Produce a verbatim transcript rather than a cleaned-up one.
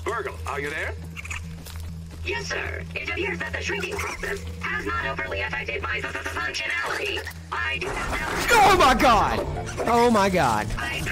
Virgil, are you there? Yes, sir. It appears that the shrinking process has not overly affected my functionality. I do not know. Oh my god! Oh my god. I